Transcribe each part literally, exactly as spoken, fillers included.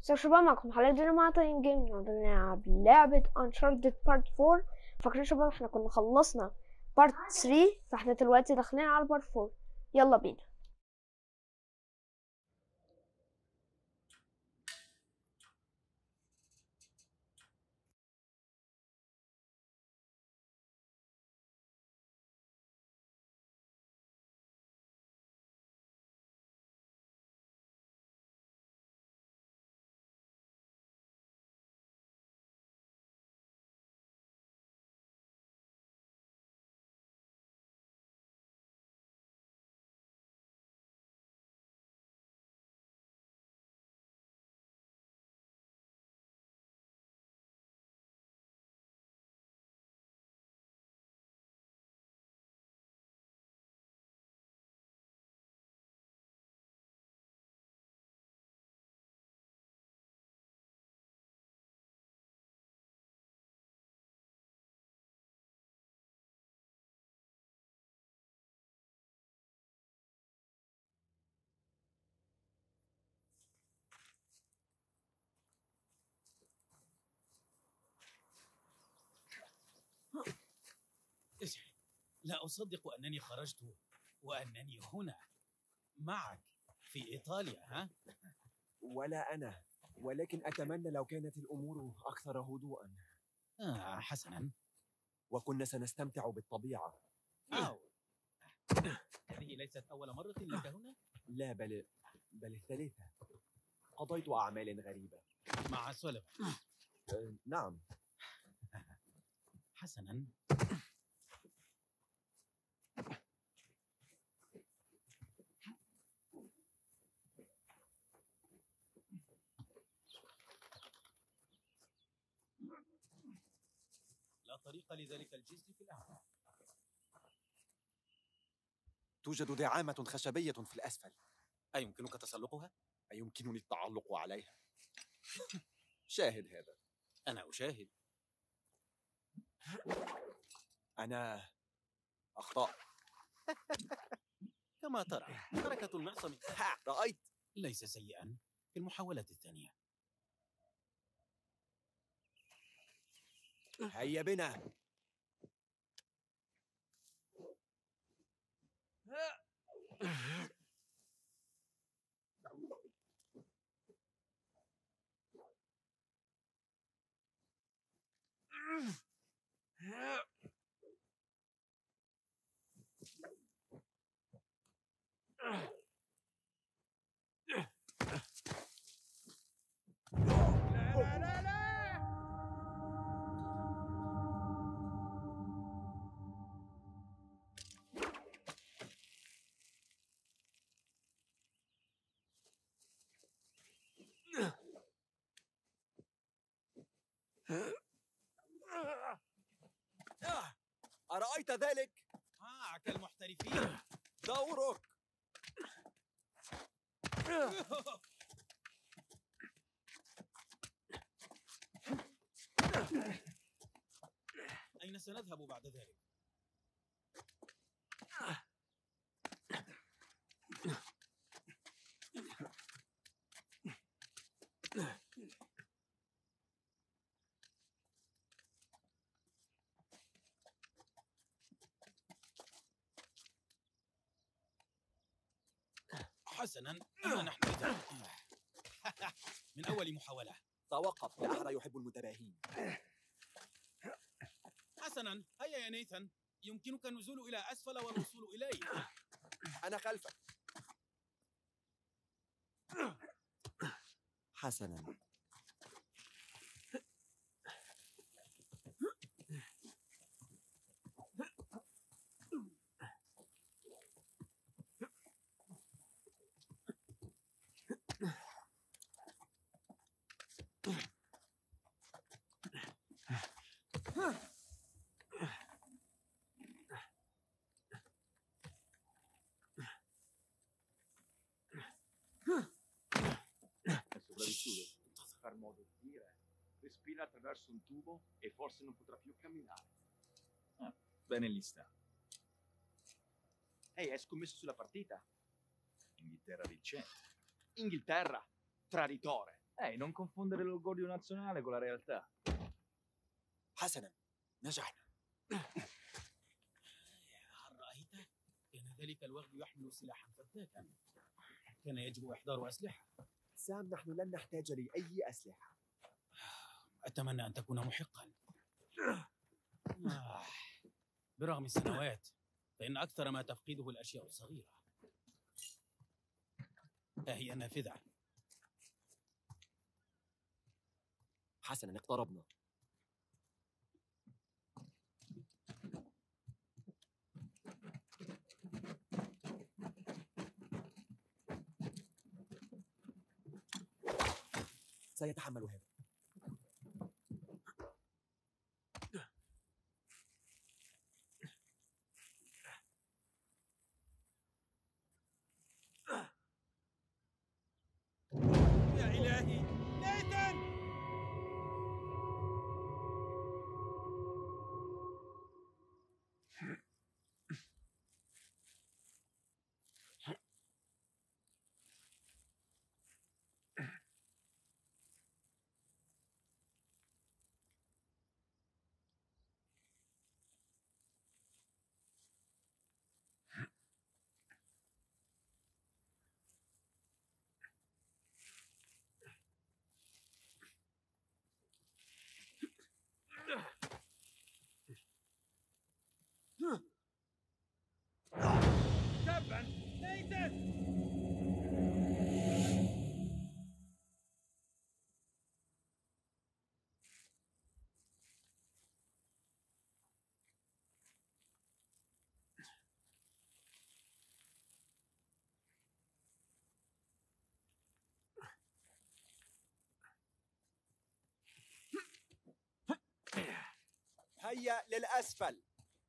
ازيكم يا شباب، معكم حلقة جديدة مع تايم جيم. النهارده بنلعب لعبة Uncharted بارت فور. فاكرين يا شباب احنا كنا خلصنا بارت ثري، فاحنا دلوقتي داخلين على بارت فور. يلا بينا. لا أصدق أنني خرجت وأنني هنا معك في إيطاليا. ها؟ ولا أنا، ولكن أتمنى لو كانت الأمور أكثر هدوءا. آه حسنا. وكنا سنستمتع بالطبيعة. أو هذه ليست أول مرة لك هنا؟ لا، بل بل الثالثة. قضيت أعمال غريبة مع سوليفان. أه، نعم. حسنا. لا طريق لذلك الجسر في الأعلى. توجد دعامة خشبية في الأسفل. أيمكنك تسلقها؟ أيمكنني التعلق عليها؟ شاهد هذا. أنا أشاهد. أنا أخطأ. كما ترى حركة المعصم رأيت؟ ليس سيئا في المحاولات الثانية. هيا بنا. أرأيت ذلك؟ آه كالمحترفين. دورك. أين سنذهب بعد ذلك؟ حسنا، أما نحن إذا من أول محاولة. توقف، لا أحد يحب المتباهين. حسنا، هيا يا نيثان، يمكنك النزول إلى أسفل والوصول إلي. أنا خلفك. حسنا. Far modo di dire, respira attraverso un tubo e forse non potrà più camminare. Ah, bene lì sta. Ehi, hai scommesso sulla partita? Inghilterra vincente. Inghilterra, traditore. Ehi, non confondere l'orgoglio nazionale con la realtà. حسنا، نجحنا. هل رأيت؟ كان ذلك الوغد يحمل سلاحا فتاكا. كان يجب إحضار أسلحة. سام، نحن لن نحتاج لأي أسلحة. أتمنى أن تكون محقا. آه. برغم السنوات فإن أكثر ما تفقده الأشياء الصغيرة. ها هي النافذة. حسنا، اقتربنا. سيتحمل هذا. يا إلهي، نيثان! تبا نيثان! هيا للأسفل.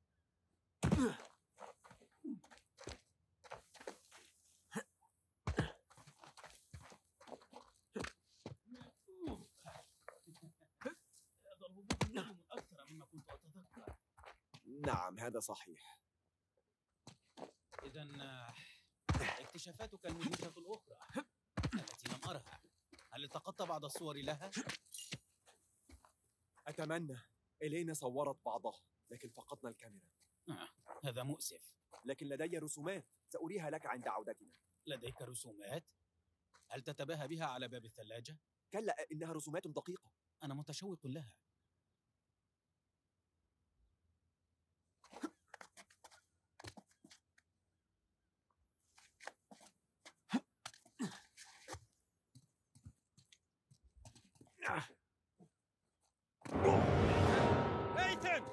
هذا الهبوط مؤلم أكثر مما كنت أتذكر. نعم، هذا صحيح. إذا اكتشافاتك المدهشة الأخرى التي لم أرها، هل التقطت بعض الصور لها؟ أتمنى. إلينا صورت بعضها، لكن فقدنا الكاميرا. آه. هذا مؤسف. لكن لدي رسومات سأريها لك عند عودتنا. لديك رسومات؟ هل تتباهى بها على باب الثلاجة؟ كلا، إنها رسومات دقيقة. أنا متشوق لها. نيثان!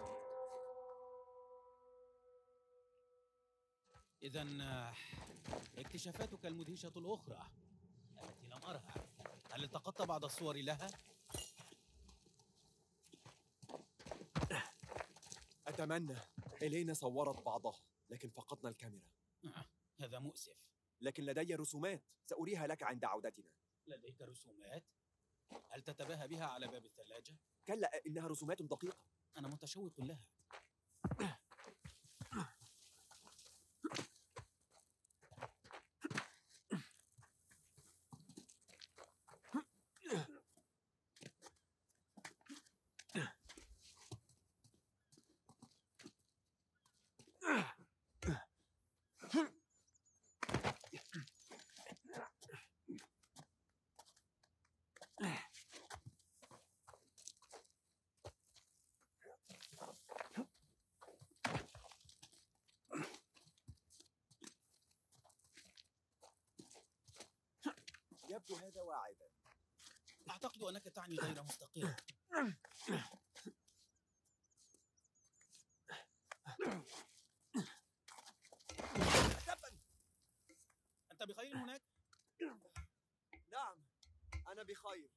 إذا اكتشافاتك المدهشة الأخرى التي لم أرها، هل التقطت بعض الصور لها؟ أتمنى. إلينا صورت بعضها، لكن فقدنا الكاميرا. آه. هذا مؤسف. لكن لدي رسومات سأريها لك عند عودتنا. لديك رسومات؟ هل تتباهى بها على باب الثلاجة؟ كلا، إنها رسومات دقيقة. أنا متشوق لها. يبدو هذا واعدا. أعتقد أنك تعني غير مستقر. أنت بخير هناك؟ نعم، أنا بخير.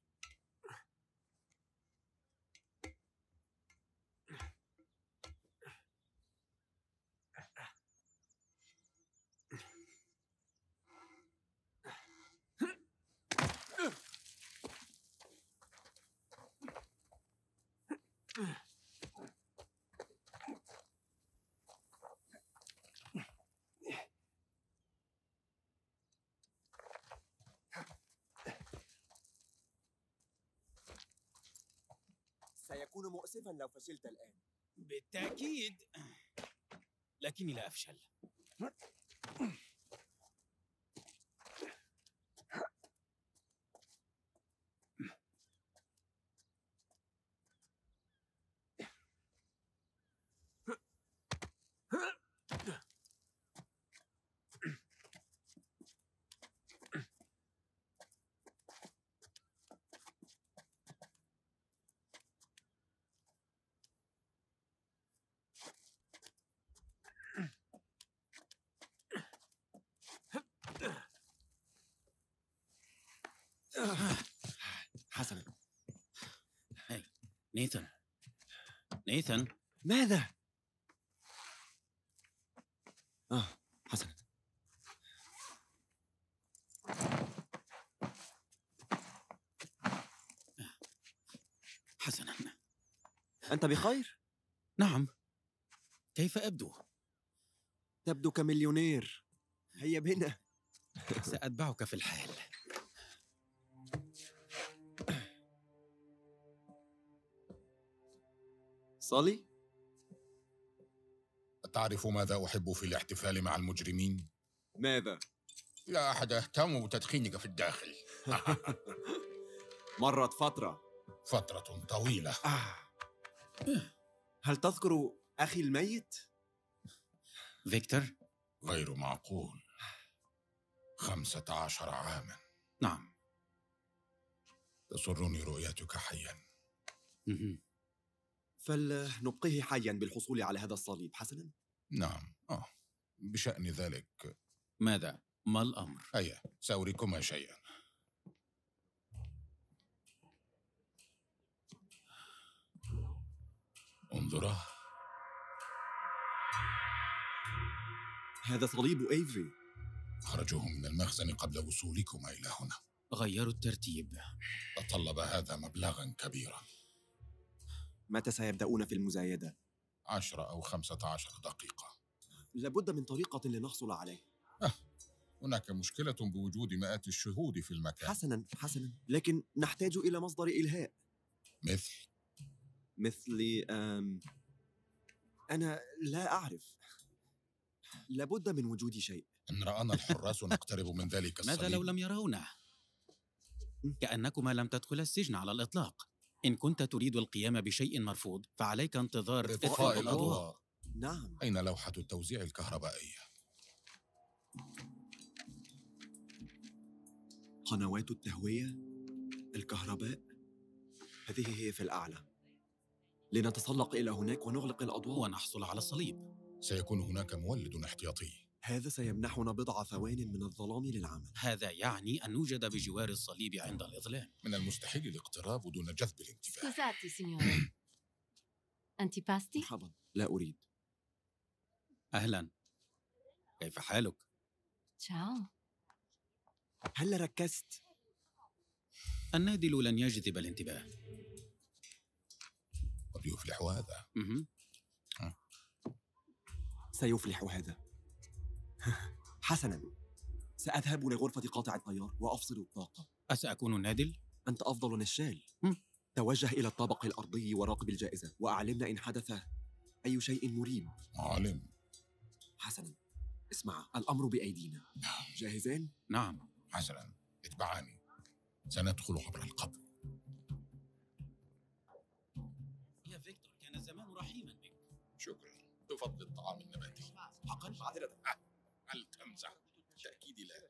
سيكون مؤسفا لو فشلت الآن. بالتأكيد، لكني لا أفشل. حسنا. هاي نيثان، نيثان، ماذا؟ آه حسنا. حسنا. أنت بخير؟ نعم. كيف أبدو؟ تبدو كمليونير. هيا بنا. سأتبعك في الحال. صالي؟ أتعرف ماذا أحب في الاحتفال مع المجرمين؟ ماذا؟ لا أحد يهتم بتدخينك في الداخل. مرت فترة. فترة طويلة. آه. هل تذكر أخي الميت؟ فيكتور؟ غير معقول. خمسة عشر عاما. نعم. تسرني رؤيتك حيا. فلنبقيه حيا بالحصول على هذا الصليب حسنا؟ نعم. آه. بشأن ذلك. ماذا؟ ما الأمر؟ هيا سأريكما شيئا. انظرا. هذا صليب إيفري. خرجوه من المخزن قبل وصولكما إلى هنا. غيروا الترتيب. تطلب هذا مبلغا كبيرا. متى سيبدأون في المزايدة؟ عشرة أو خمسة عشر دقيقة. لابد من طريقة لنحصل عليه. آه. هناك مشكلة بوجود مئات الشهود في المكان. حسنا حسنا، لكن نحتاج إلى مصدر إلهاء. مثل؟ مثل أم... أنا لا أعرف. لابد من وجود شيء. إن رأنا الحراس نقترب من ذلك الصليب. ماذا لو لم يرونه؟ كأنكما لم تدخل السجن على الإطلاق. إن كنت تريد القيام بشيء مرفوض فعليك انتظار إطفاء الأضواء. نعم. أين لوحة التوزيع الكهربائية؟ قنوات التهوية، الكهرباء، هذه هي في الأعلى. لنتسلق إلى هناك ونغلق الأضواء ونحصل على الصليب. سيكون هناك مولد احتياطي. هذا سيمنحنا بضع ثوان من الظلام للعمل. هذا يعني أن نوجد بجوار الصليب عند الإظلام. من المستحيل الاقتراب دون جذب الانتباه. سكوزاتي سينيورا. أنتيباستي؟ مرحبا، لا أريد. أهلا، كيف حالك؟ تشاو. هل ركزت؟ النادل لن يجذب الانتباه. قد يفلح هذا. مه. سيفلح هذا. حسنا، سأذهب لغرفة قاطع التيار وأفصل الطاقة. أسأكون النادل؟ أنت أفضل نشال. م. توجه إلى الطابق الأرضي وراقب الجائزة وأعلمنا إن حدث أي شيء مريب. عالم. حسنا، اسمع، الأمر بأيدينا. جاهزين؟ نعم. حسنا، اتبعاني. سندخل عبر القبر. يا فيكتور، كان الزمان رحيما بك. شكرا. تفضل الطعام النباتي. حقا؟ معذرة. هل تمزح؟ بالتأكيد لا.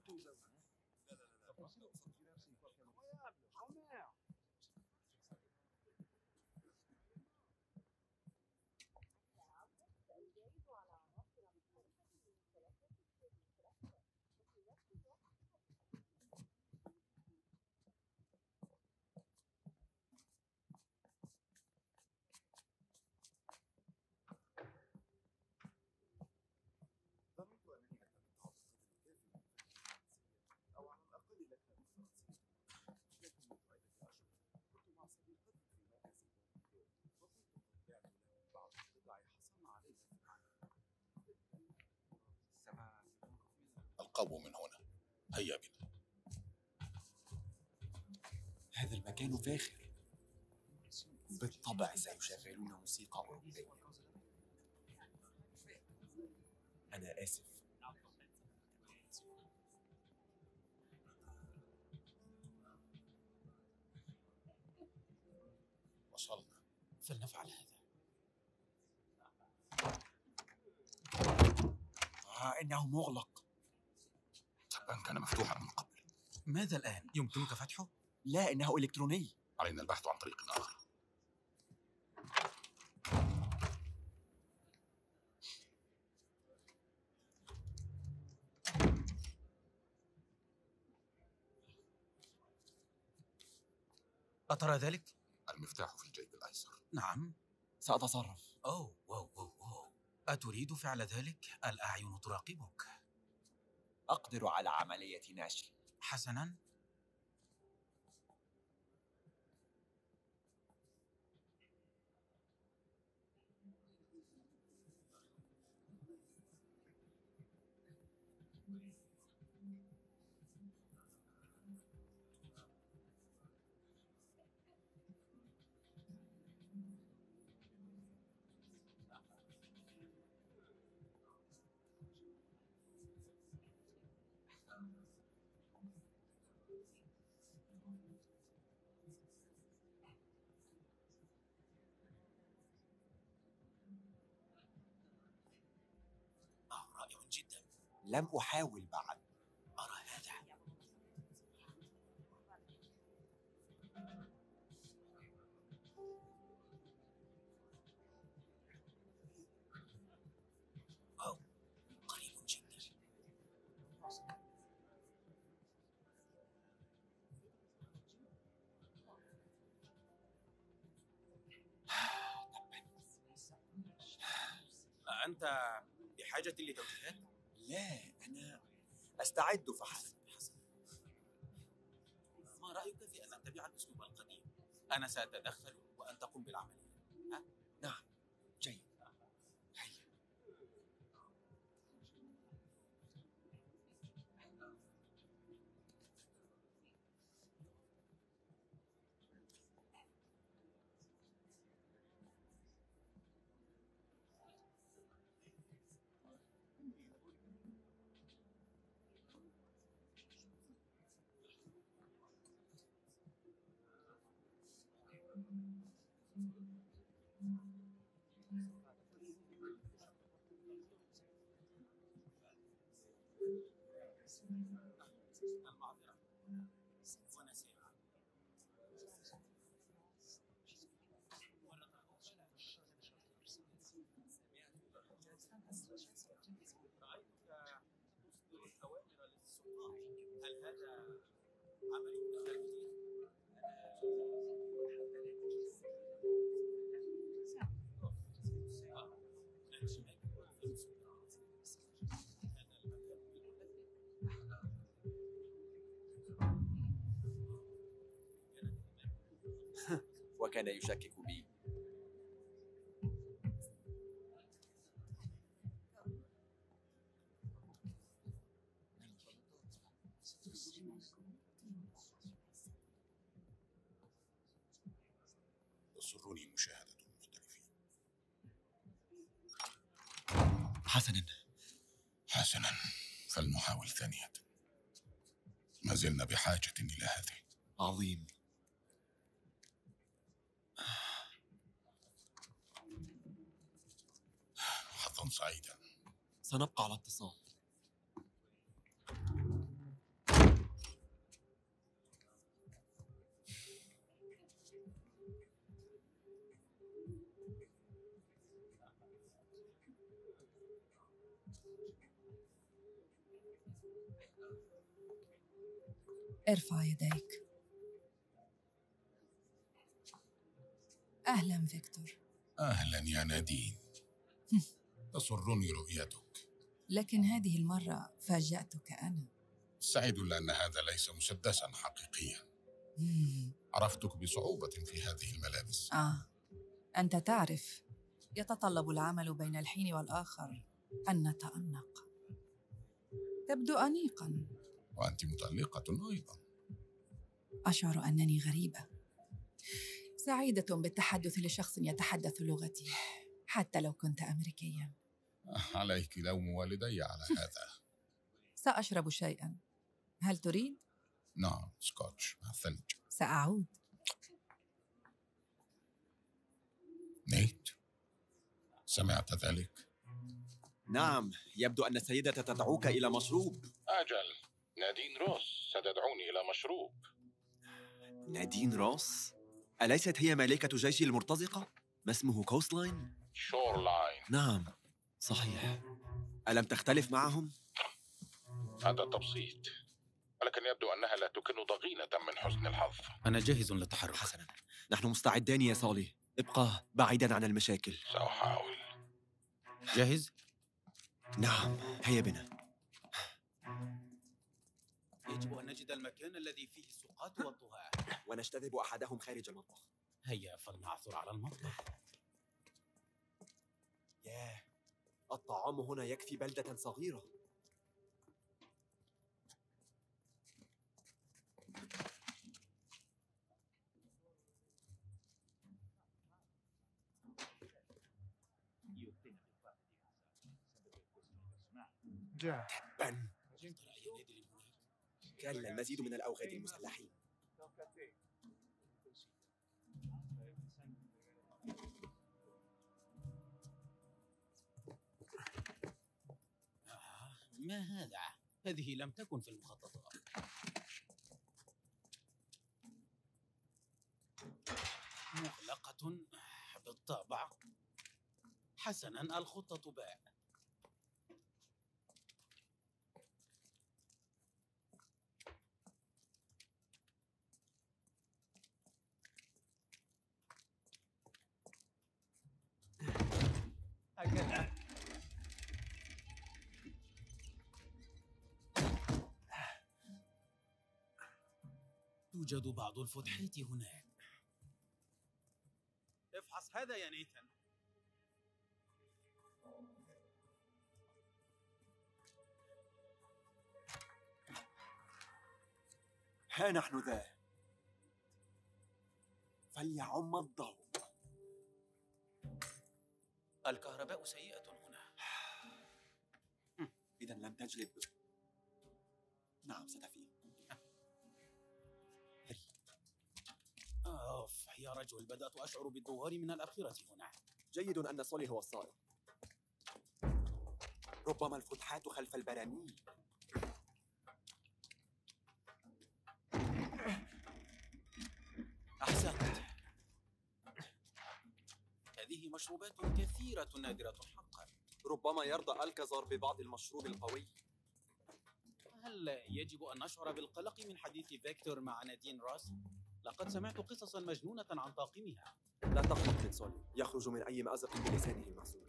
القبو من هنا. هيا بنا. هذا المكان فاخر. بالطبع سيشغلون موسيقى أوروبية. أنا آسف. وصلنا، فلنفعل هذا. آه إنه مغلق. الباب كان مفتوحا من قبل. ماذا الآن؟ يمكنك فتحه؟ لا، إنه إلكتروني. علينا البحث عن طريق آخر. أترى ذلك؟ المفتاح في الجيب الأيسر. نعم. سأتصرف. أوه واو واو واو. أتريد فعل ذلك؟ الأعين تراقبك. أقدر على عملية نشر. حسناً. رائع جدا. لم أحاول بعد. أرى هذا. أو قريب جدا. أنت بحاجة لتوجيهات؟ لا، أنا أستعد فحسب. ما رأيك في أن نتبع الأسلوب القديم؟ أنا سأتدخل وأنت قم بالعملية. ها؟ نعم، جيد. هيا. المعذرة. ونسيها. رأيتك تصدر الأوامر للسلطات. هل هذا عمل تخلفي؟ وكان يشكك بي. يسرني مشاهدة المختلفين. حسنا. حسنا، فلنحاول ثانية. ما زلنا بحاجة إلى هذه. عظيم. حظا سعيدا. سنبقى على اتصال. ارفع يديك. أهلا فيكتور. أهلا يا نادين. تسرني رؤيتك. لكن هذه المرة فاجأتك أنا. سعيد لأن هذا ليس مسدسا حقيقيا. عرفتك بصعوبة في هذه الملابس. آه، أنت تعرف يتطلب العمل بين الحين والآخر أن نتأنق. تبدو أنيقا. وأنت متألقة أيضا. أشعر أنني غريبة. سعيدة بالتحدث لشخص يتحدث لغتي حتى لو كنت أمريكياً. عليك لوم والدي على هذا. سأشرب شيئاً. هل تريد؟ نعم، سكوتش مع ثلج. سأعود. نيت، سمعت ذلك؟ نعم، يبدو أن السيدة تدعوك إلى مشروب. أجل، نادين روس ستدعوني إلى مشروب. نادين روس؟ أليست هي مالكة جيش المرتزقة؟ ما اسمه كوستلاين؟ شورلاين. نعم، صحيح. ألم تختلف معهم؟ هذا تبسيط، ولكن يبدو أنها لا تكن ضغينة من حسن الحظ. أنا جاهز للتحرك. حسناً، نحن مستعدان يا صالح. ابقى بعيداً عن المشاكل. سأحاول. جاهز؟ نعم، هيا بنا. يجب أن نجد المكان الذي فيه السقاط والطهاة، ونجتذب أحدهم خارج المطبخ. هيا فلنعثر على المطبخ. ياه، الطعام هنا يكفي بلدة صغيرة. تبا، كلا المزيد من الأوغاد المسلحين. ما هذا؟ هذه لم تكن في المخططات. مغلقة بالطبع. حسناً، الخطة باء. هكذا. توجد بعض الفتحات هناك. افحص هذا يا نيثان. ها نحن ذا، فليعم الضوء. الكهرباء سيئة هنا. إذا لم تجلب. نعم، ستفي. أوف يا رجل، بدأت أشعر بالدوار من الأبخرة هنا. جيد أن صولي هو السائق. ربما الفتحات خلف البراميل. أحسنت. هذه مشروبات كثيرة نادرة حقا. ربما يرضى الكازار ببعض المشروب القوي. هل يجب أن نشعر بالقلق من حديث فيكتور مع نادين روس؟ لقد سمعت قصصا مجنونة عن طاقمها. لا تقلق من صولي، يخرج من أي مأزق بلسانه المعسول.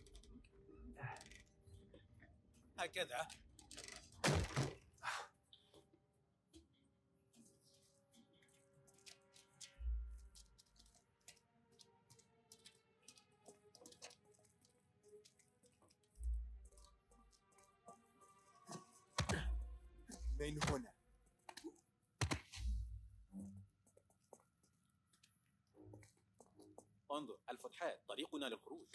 هكذا. من هنا. انظر، الفتحات، طريقنا للخروج.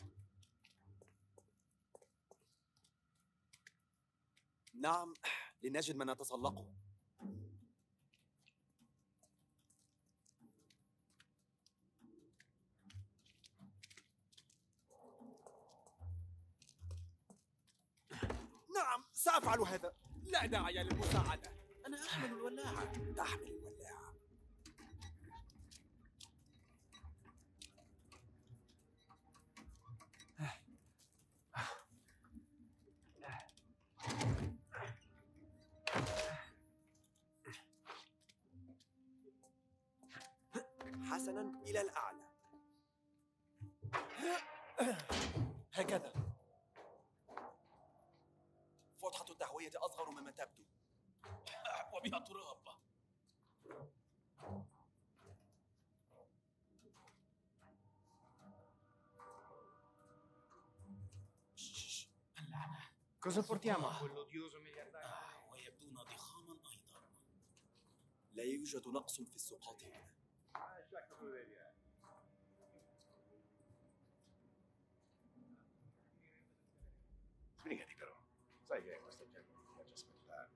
نعم، لنجد من نتسلقه. نعم، سأفعل هذا. لا داعي للمساعدة. أنا أحمل الولاعة. تحمل الولاعة. حسناً، إلى الأعلى. هكذا. فتحة التهوية أصغر مما تبدو. وبها تراب. اللعنة. Cosa portiamo a quell'odioso miliardario? آه، ويبدون ضخاما أيضا. لا يوجد نقص في السقاط هنا. Sbrigati però. Sai che questa gente non piace aspettare.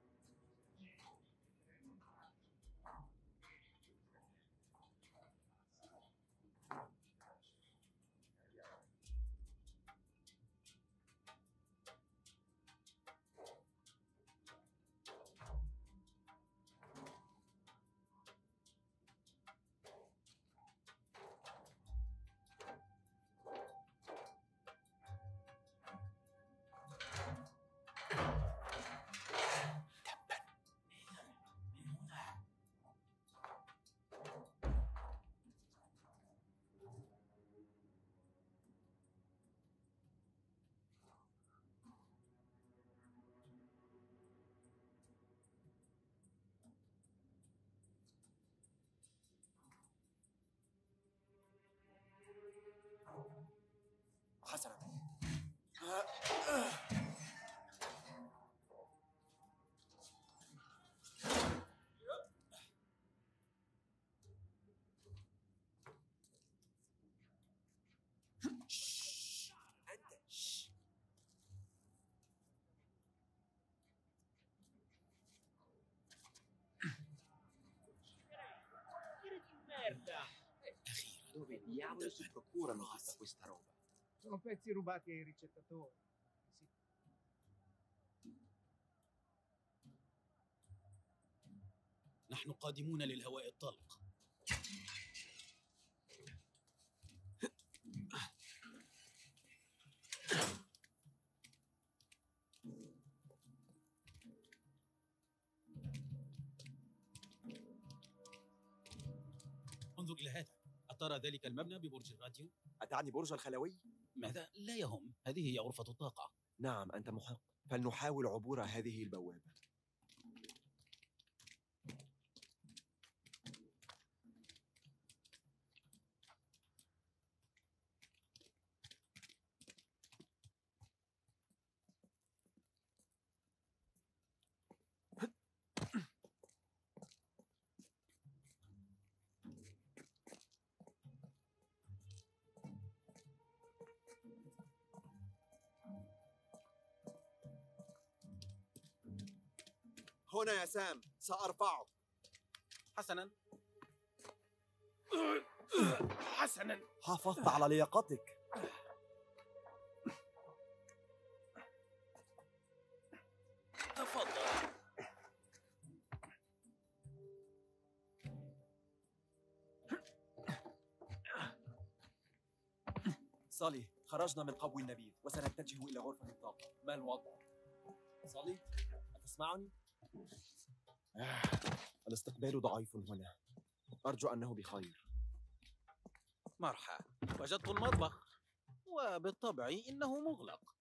حسنا. Dove diavolo si procurano tutta questa roba? Sono pezzi rubati ai ricettatori. Sì. نحن قادمون للهواء الطلق. انظر إلى هذا. أترى ذلك المبنى ببرج الراديو؟ أتعني برج الخلوي؟ ماذا؟ لا يهم، هذه هي غرفة الطاقة. نعم أنت محق، فلنحاول عبور هذه البوابة. هنا يا سام، سأرفعه. حسنا. حسنا. حافظت على لياقتك. تفضل. صالي، خرجنا من قبو النبيذ وسنتجه إلى غرفة الطاقة. ما الوضع؟ صالي، أتسمعني؟ الاستقبال ضعيف هنا. أرجو أنه بخير. مرحبا، وجدت المطبخ وبالطبع إنه مغلق.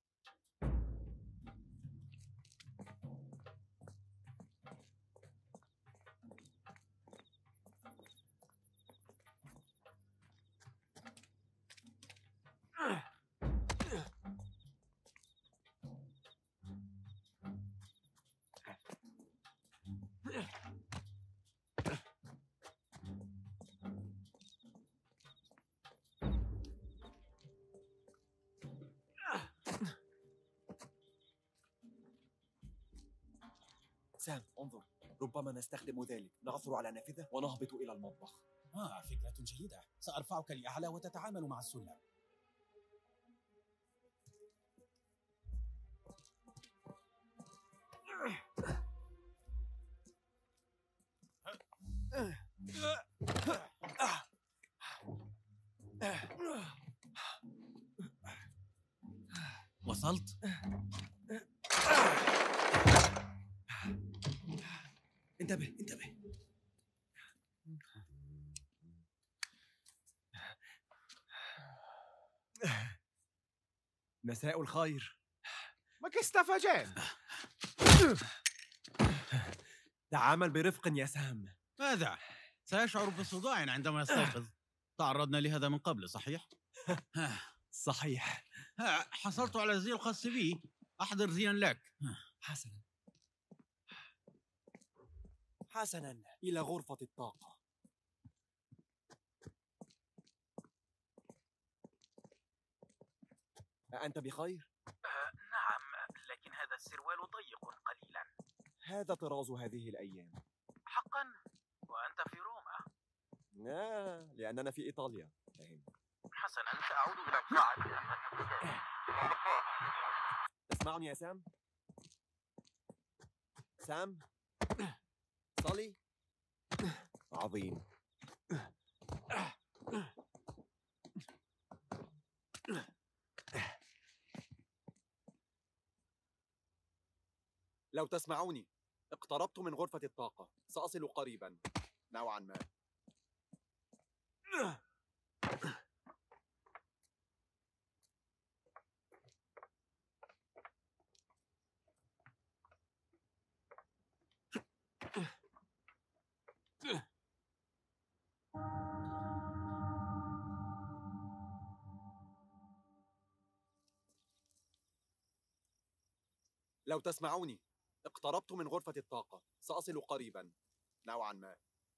سام انظر، ربما نستخدم ذلك. نعثر على نافذة ونهبط إلى المطبخ. آه فكرة جيدة. سأرفعك لأعلى وتتعامل مع السلم. وصلت؟ انتبه انتبه. مساء الخير. Ma che sta facendo? تعامل برفق يا سام. ماذا؟ سيشعر بصداع عندما يستيقظ. تعرضنا لهذا من قبل صحيح؟ صحيح. حصلت على الزي الخاص بي. أحضر زيا لك. حسنا حسنا، إلى غرفة الطاقة. أنت بخير؟ نعم، هذا طراز هذه الأيام. حقا؟ وأنت في روما؟ آه، لأننا في إيطاليا. فهم. حسنا، سأعود إلى القاعة. تسمعني يا سام؟ سام؟ صلي؟ عظيم. لو تسمعوني، اقتربت من غرفة الطاقة، سأصل قريبا نوعا ما. لو تسمعوني، اقتربت من غرفة الطاقة، سأصل قريبا نوعا ما.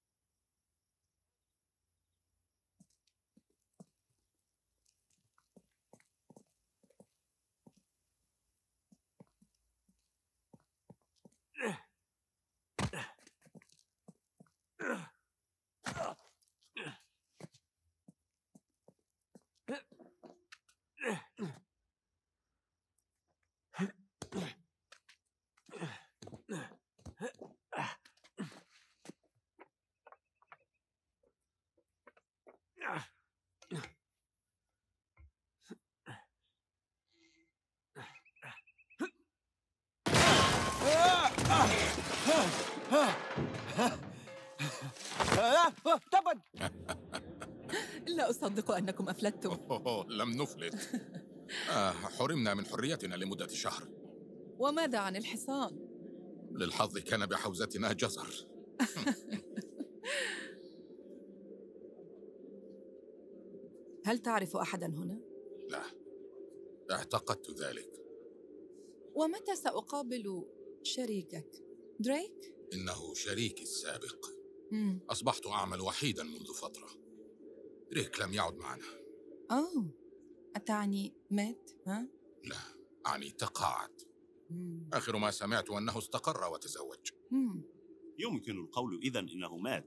تبا! لا أصدق أنكم أفلتم. أوه، لم نفلت. آه، حرمنا من حريتنا لمدة شهر. وماذا عن الحصان؟ للحظ كان بحوزتنا جزر. هل تعرف أحداً هنا؟ لا، اعتقدت ذلك. ومتى سأقابل شريكك؟ دريك؟ إنه شريكي السابق. مم. أصبحت أعمل وحيداً منذ فترة. دريك لم يعد معنا. أوه، أتعني مات؟ ها؟ لا، أعني تقاعد. مم. آخر ما سمعت أنه استقر وتزوج. مم. يمكن القول إذن إنه مات.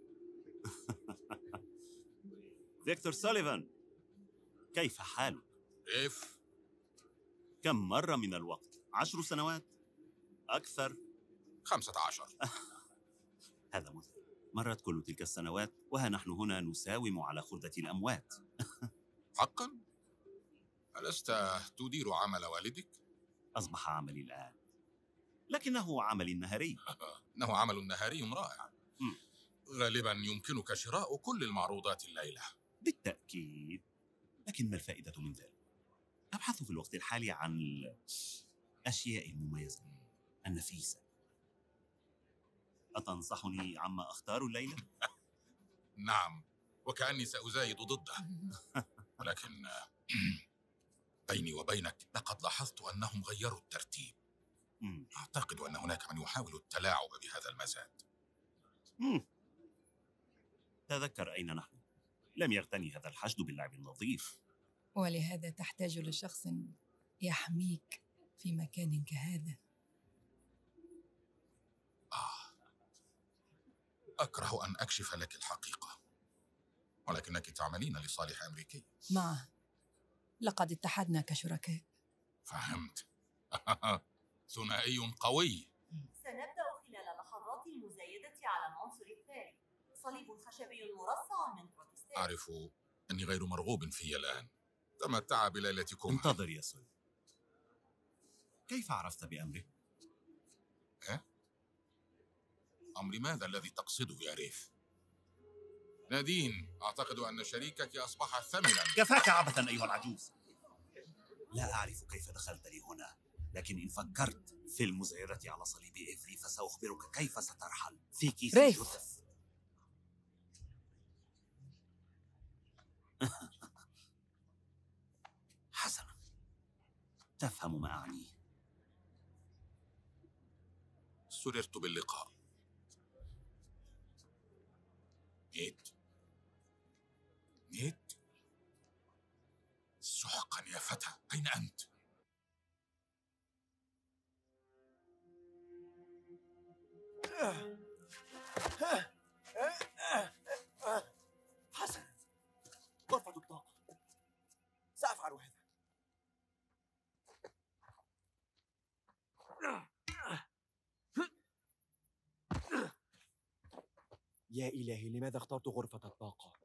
فيكتور سوليفان، كيف حالك؟ كيف؟ كم مر من الوقت؟ عشر سنوات؟ أكثر؟ خمسة عشر. هذا مثل. مرت كل تلك السنوات وها نحن هنا نساوم على خردة الأموات. حقا؟ ألست تدير عمل والدك؟ أصبح عملي الآن، لكنه عمل نهاري. إنه عمل نهاري رائع. م. غالبا يمكنك شراء كل المعروضات الليلة. بالتأكيد، لكن ما الفائدة من ذلك؟ أبحث في الوقت الحالي عن الأشياء المميزة النفيسة. أتنصحني عما أختار الليلة؟ نعم، وكأني سأزايد ضده. ولكن بيني وبينك لقد لاحظت أنهم غيروا الترتيب. مم. أعتقد أن هناك من يحاول التلاعب بهذا المزاد. مم. تذكر أين نحن. لم يغتني هذا الحشد باللعب النظيف. ولهذا تحتاج لشخص يحميك في مكان كهذا. آه. أكره أن أكشف لك الحقيقة، ولكنك تعملين لصالح أمريكي. معه، لقد اتحدنا كشركاء. فهمت. ثنائي قوي. سنبدأ خلال لحظات المزايدة على العنصر التالي: صليب خشبي مرصع من بروتستان. أعرف أني غير مرغوب في الآن. تمتع بليلتكم. انتظر يا سول. كيف عرفت بأمره؟ إيه؟ أمر ماذا الذي تقصده يا ريف؟ نادين، أعتقد أن شريكك أصبح ثمنا. كفاك عبثا أيها العجوز. لا أعرف كيف دخلت لي هنا، لكن إن فكرت في المزايدة على صليب إيفري فسأخبرك كيف سترحل في كيس جثث. حسنا، تفهم ما أعنيه. سررت باللقاء. نيت نيت سحقا يا فتى، أين أنت؟ حسنا، غرفة الطاقة. سأفعل هذا. يا إلهي، لماذا اخترت غرفة الطاقة؟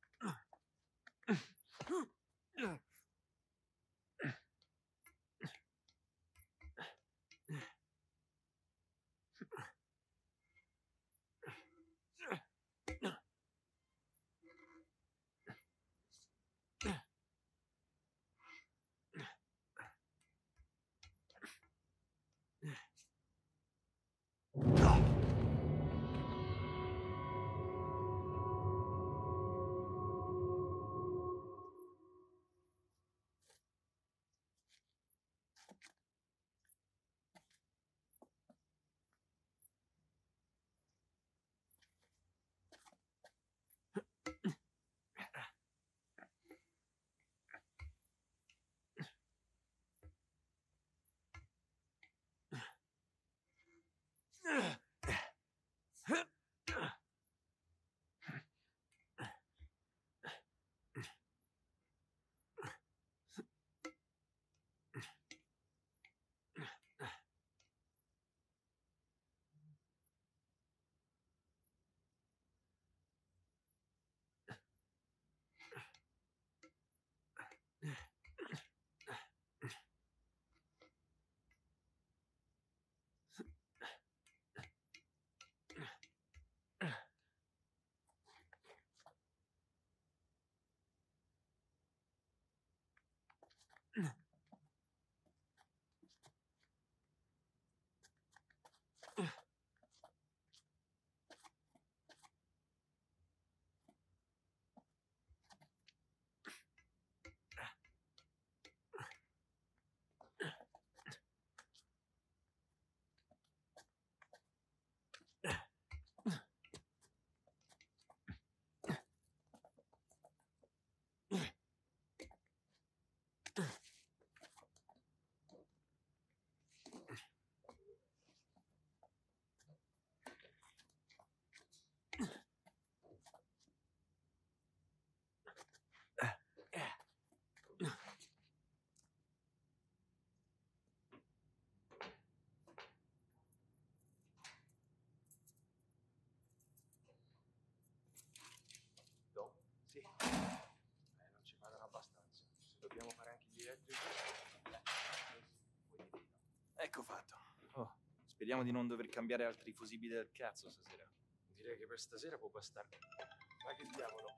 Ecco fatto. Oh, speriamo di non dover cambiare altri fusibili del cazzo stasera. Direi che per stasera può bastare. Ma che diavolo?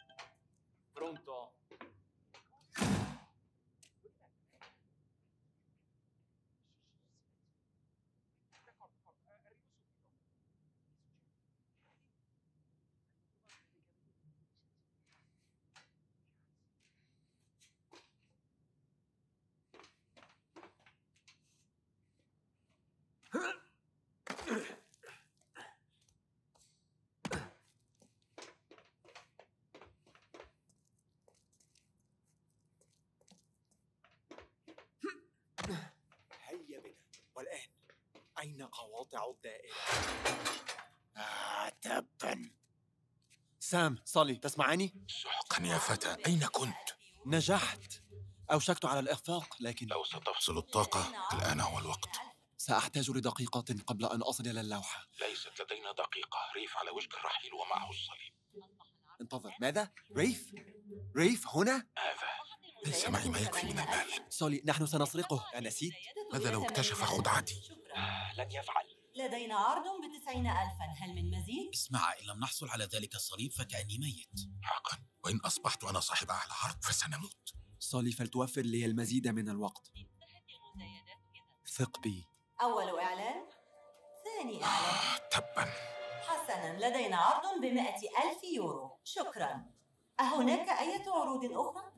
Pronto? هيا بنا. والآن أين قواطع الدائرة؟ آه تبا. سام، صلي، تسمعني؟ سحقا يا فتى، أين كنت؟ نجحت. أوشكت على الإخفاق، لكن لو ستفصل الطاقة الآن هو الوقت. سأحتاج لدقيقة قبل أن أصل إلى اللوحة. ليست لدينا دقيقة. ريف على وشك الرحيل ومعه الصليب. انتظر، ماذا؟ ريف؟ ريف هنا؟ هذا ليس معي ما يكفي من المال. سولي، نحن سنسرقه. أنسيت؟ ماذا لو اكتشف خدعتي؟ لن يفعل. لدينا عرض بتسعين ألفا، هل من مزيد؟ اسمع، إن لم نحصل على ذلك الصليب فكأني ميت. حقا، وإن أصبحت أنا صاحب أعلى عرض فسنموت. سولي، فلتوفر لي المزيد من الوقت. ثق بي. أول إعلان، ثاني إعلان. تبا. حسناً، لدينا عرض بمائة ألف يورو. شكراً. أهناك أي عروض أخرى؟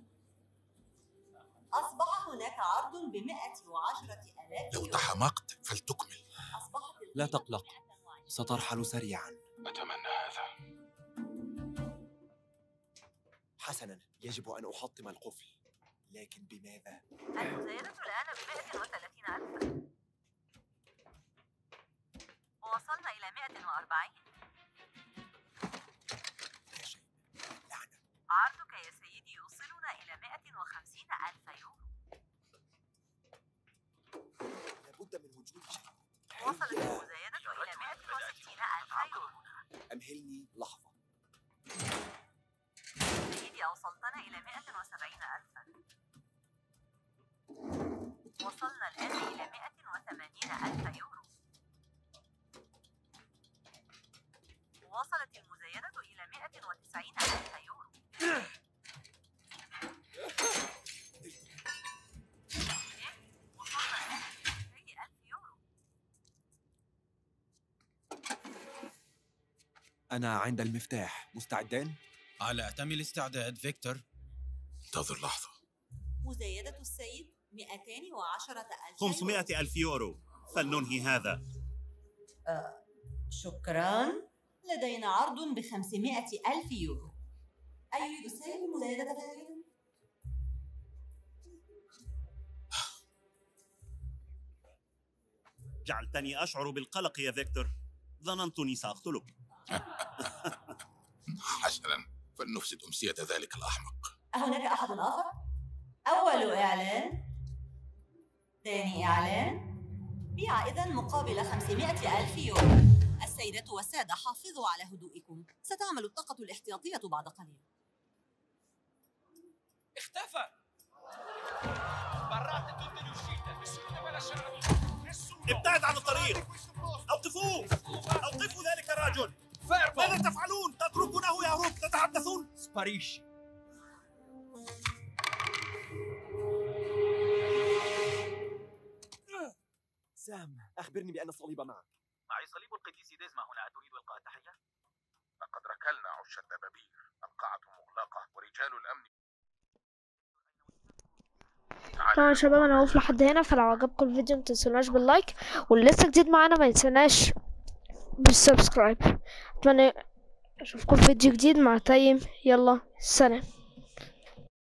أصبح هناك عرض بمائة وعشرة آلاف لو يورو. تحمقت فلتكمل. لا تقلق، سترحل سريعاً. أتمنى هذا. حسناً، يجب أن أحطم القفل، لكن بماذا؟ المزايدة الآن بمائة وثلاثين ألفا. وصلنا إلى مائة واثنين وأربعين. عرضك يا سيدي يوصلنا إلى مئة وخمسين ألف يورو. لابد من وجود شيء. وصلت المزايدة إلى مئة وستين ألف يورو. أمهلني لحظة. سيدي أوصلتنا إلى مئة وسبعين ألفا. وصلنا الآن إلى مئة وثمانين ألف يورو. وصلت المزايدة إلى مئة وتسعين ألف يورو. وصلنا الآن إلى مئتي ألف يورو. أنا عند المفتاح، مستعدان؟ على أتم الاستعداد فيكتور. انتظر لحظة. مزايدة السيد مئتين وعشرة ألف خمسمائة ألف يورو. فلننهي هذا. آه، شكرا. لدينا عرض بخمسمائة ألف يورو. أيريد السيد المزايدة فعليا؟ جعلتني أشعر بالقلق يا فيكتور. ظننتني سأقتلك. حسنا، فلنفسد أمسية ذلك الأحمق. أهناك أحد آخر؟ أول إعلان، ثاني إعلان، بيع إذن مقابل خمسمائة ألف يورو. السيدات والسادة حافظوا على هدوئكم، ستعمل الطاقة الاحتياطية بعد قليل. اختفى. ابتعد عن الطريق. أوقفوه. أوقفوا ذلك الرجل. ماذا تفعلون؟ تتركونه يهرب. تتحدثون؟ سباريشي. سام، أخبرني بأن الصليب معك. معي صليب القديس ديزما هنا، أتريد إلقاء التحية؟ لقد ركلنا عش الدبابير، القاعة مغلقة ورجال الأمن. طبعا يا شباب انا هوقف لحد هنا، فلو عجبكم الفيديو متنسوناش باللايك، واللي لسه جديد معانا ما ينسوناش بالسبسكرايب. اتمنى اشوفكم في فيديو جديد مع تايم. يلا سلام.